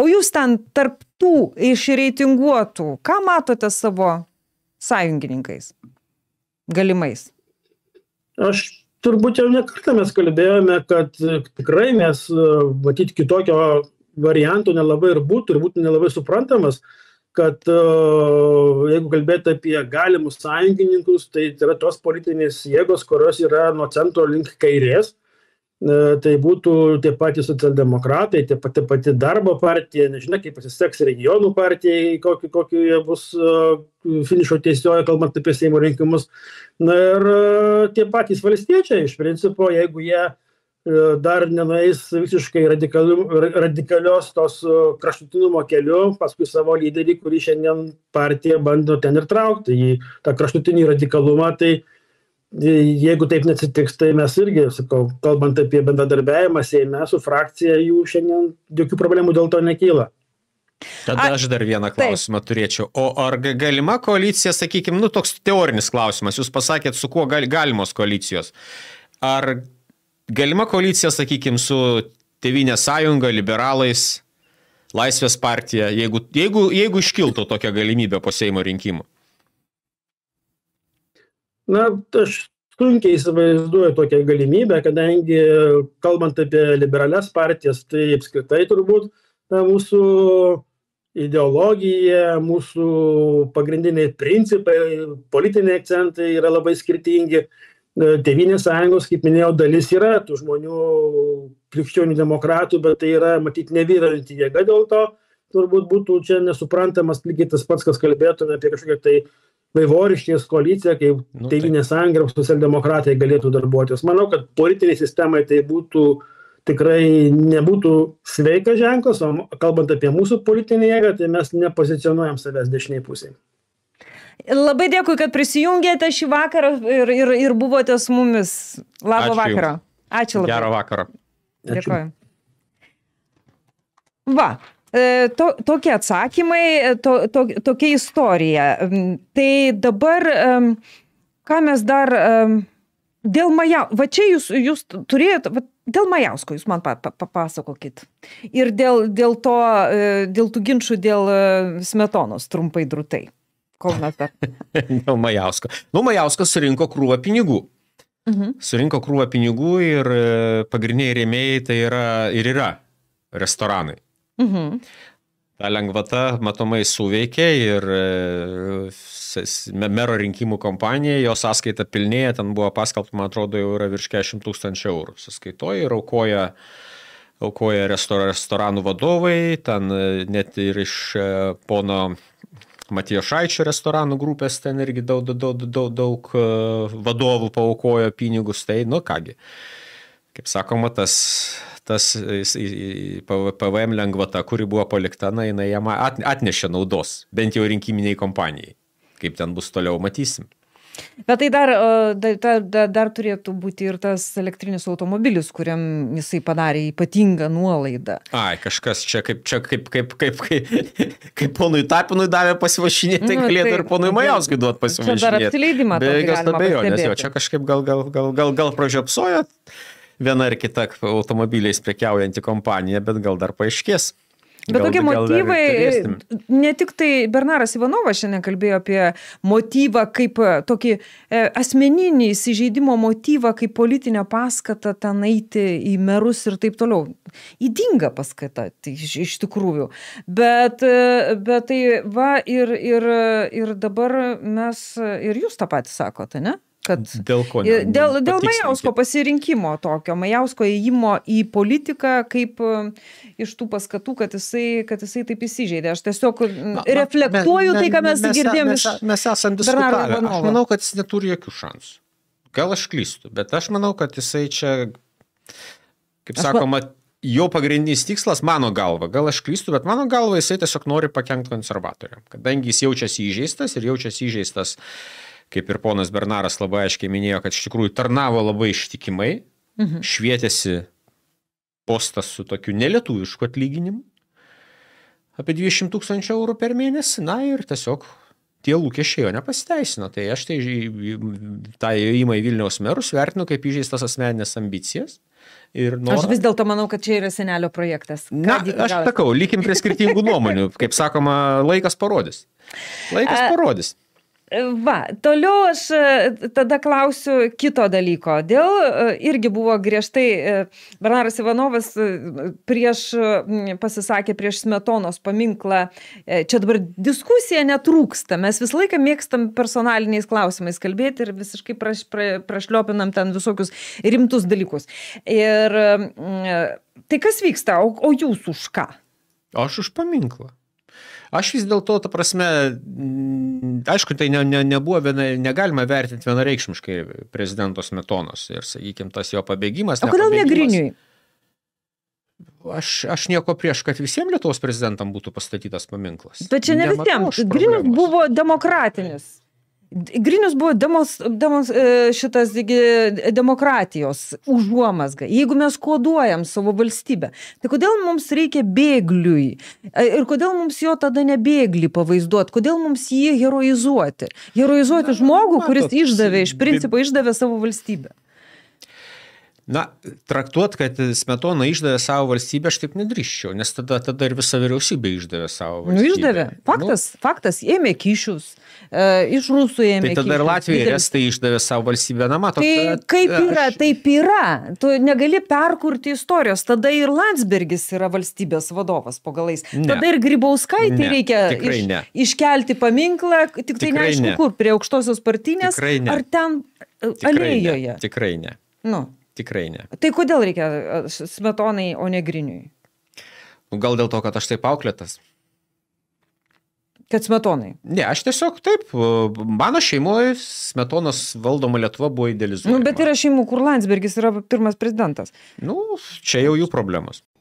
O jūs ten tarp tų išreitinguotų, ką matote savo sąjungininkais galimais? Aš turbūt jau nekartą mes kalbėjome, kad tikrai mes matyti kitokio varianto nelabai ir būtų nelabai suprantamas, kad jeigu kalbėti apie galimus sąjungininkus, tai yra tos politinės jėgos, kurios yra nuo centro link kairės. Tai būtų tie patys socialdemokratai, tie pati darbo partija, nežinia, kaip pasiseks regionų partijai, kokiu jie bus finišo tiesioje, kalbant apie Seimo rinkimus. Na ir tie patys valstiečiai, iš principo, jeigu jie dar nenueis visiškai radikalios tos kraštutinumo keliu, paskui savo lyderį, kurį šiandien partija bando ten ir traukti į tą kraštutinį radikalumą, tai jeigu taip neatsitiks, tai mes irgi, sakau, kalbant apie bendradarbiavimą Seime su frakcija, jų šiandien jokių problemų dėl to nekyla. Tada aš dar vieną klausimą turėčiau. O ar galima koalicija, sakykime, toks teorinis klausimas, jūs pasakėt, su kuo galimos koalicijos. Ar galima koalicija, sakykime, su Tėvynės sąjunga, liberalais, Laisvės partija, jeigu iškiltų tokia galimybė po Seimo rinkimų? Na, aš sunkiai įsivaizduoju tokią galimybę, kadangi, kalbant apie liberalias partijas, tai apskritai turbūt mūsų ideologija, mūsų pagrindiniai principai, politiniai akcentai yra labai skirtingi. Tėvynės sąjungos, kaip minėjau, dalis yra tų žmonių krikščionių demokratų, bet tai yra, matyti, nevyraujanti jėga, dėl to turbūt būtų čia nesuprantamas lygiai tas pats, kas kalbėtume apie kažkokią tai vaivorykštės koaliciją, kaip Tėvynės sąjunga ir socialdemokratai galėtų darbuotis. Manau, kad politiniai sistemai tai būtų tikrai nebūtų sveikas ženklas, o kalbant apie mūsų politinį jėgą, tai mes nepozicionuojam savęs dešiniai pusėje. Labai dėkui, kad prisijungėte šį vakarą ir buvote su mumis. Labą vakarą. Ačiū labai. Gero vakaro. Dėkuoju. Va, tokie atsakymai, tokia istorija. Tai dabar, ką mes dar, dėl Majausko, va čia jūs turėjote, dėl Majausko jūs man papasakokit. Ir dėl tų ginčų dėl Smetonos trumpai drūtai. Dėl Majausko. Majauskas surinko krūvą pinigų. Surinko krūvą pinigų ir pagrindiniai rėmėjai tai yra restoranai. Ta lengvata matomai suveikė ir mero rinkimų kompanija, jo sąskaita pilnėja, ten buvo paskelbta, man atrodo, jau yra virš 40 000 eurų. Sąskaitoja ir aukoja restoranų vadovai, ten net ir iš pono Matijošaičio restoranų grupės ten irgi daug vadovų paaukojo pinigus, tai kągi. Kaip sakoma, tas PVM lengvata, kuri buvo palikta, jinai jam atnešė naudos, bent jau rinkiminiai kompanijai. Kaip ten bus toliau, matysim. Bet tai dar turėtų būti ir tas elektrinis automobilis, kuriam jisai padarė ypatingą nuolaidą. Kažkas čia kaip ponui Tapinui davė pasivašinėti, tai galėtų ir ponui Majauskui duoti pasivašinėti. Čia dar apsileidimą tokį galima pastebėti. Čia kažkaip gal pražiopsojo viena ar kita automobiliais prekiaujanti kompanija, bet gal dar paaiškės. Bet tokie motyvai, ne tik tai Bernaras Ivanovas šiandien kalbėjo apie motyvą kaip tokį asmeninį įsižeidimo motyvą, kaip politinę paskatą ten eiti į merus ir taip toliau. Įdinga paskata, tai iš tikrųjų. Bet tai va ir dabar mes, ir jūs tą patį sakote, ne? Dėl ko? Dėl Majausko pasirinkimo tokio, Majausko įėjimo į politiką kaip iš tų paskatų, kad jisai taip įsižeidė. Aš tiesiog reflektuoju tai, ką mes girdėjome iš Bernaro Ivanovo. Mes esam diskutavę. Aš manau, kad jis neturi jokių šansų. Gal aš klystu, bet aš manau, kad jisai čia, kaip sakoma, jo pagrindinis tikslas, mano galva, gal aš klystu, bet mano galva jisai tiesiog nori pakenkti konservatoriam. Kadangi jis jaučiasi įžeistas, kaip ir ponas Bernaras labai aiškiai minėjo, kad iš tikrųjų tarnavo labai ištikimai, švietėsi postas su tokiu nelietuvišku atlyginimu, apie 200 000 eurų per mėnesį, ir tiesiog tie lūkesčiai jo nepasiteisino. Tai aš tai tą įėjimą į Vilniaus merus vertinu kaip įžeistas asmeninės ambicijas. Aš vis dėlto manau, kad čia yra senelio projektas. Aš sakau, likim prie skirtingų nuomonių. Kaip sakoma, laikas parodys. Laikas parodys. Va, toliau aš tada klausiu kito dalyko. Irgi buvo griežtai, Bernaras Ivanovas pasisakė prieš Smetonos paminklą. Čia dabar diskusija netrūksta. Mes visą laiką mėgstam personaliniais klausimais kalbėti ir visiškai prašliopinam ten visokius rimtus dalykus. Ir tai kas vyksta, o jūs už ką? Aš už paminklą. Aš vis dėlto, ta prasme, aišku, tai nebuvo negalima vertinti vienareikšmiškai prezidento Smetonos ir, sakykime, tas jo pabėgimas. O kodėl ne Griniui? Aš nieko prieš, kad visiems Lietuvos prezidentam būtų pastatytas paminklas. Bet čia ne visiems. Grinius buvo demokratinis. Grinius buvo demokratijos užuomazga. Jeigu mes koduojam savo valstybę, tai kodėl mums reikia bėgliui? Ir kodėl mums jo tada ne bėglį pavaizduoti? Kodėl mums jį heroizuoti? Heroizuoti žmogų, kuris iš principo išdavė savo valstybę. Na, traktuot, kad Smetona išdavė savo valstybę, aš taip nedrįsčiau, nes tada ir visa vyriausybė išdavė savo valstybę. Išdavė. Faktas, ėmė kyšius, iš rusų ėmė kyšius. Tai tada ir Latvija ir Estai išdavė savo valstybę. Na, matot, tai kaip yra, taip yra. Tu negali perkurti istorijos. Tada ir Landsbergis yra valstybės vadovas po galais. Tada ir Grybauskaitį reikia iškelti paminklą, tik tai neaišku kur, prie Aukštosios Partinės, ar ten alėjoje. Tikrai ne. Nu. Tikrai ne. Tai kodėl reikia Smetonai, o ne Griniui? Gal dėl to, kad aš taip auklėtas. Kad Smetonai? Ne, aš tiesiog taip. Mano šeimoje Smetonos valdoma Lietuva buvo idealizuojama. Bet yra šeimų, kur Landsbergis yra pirmas prezidentas. Čia jau jų problemos.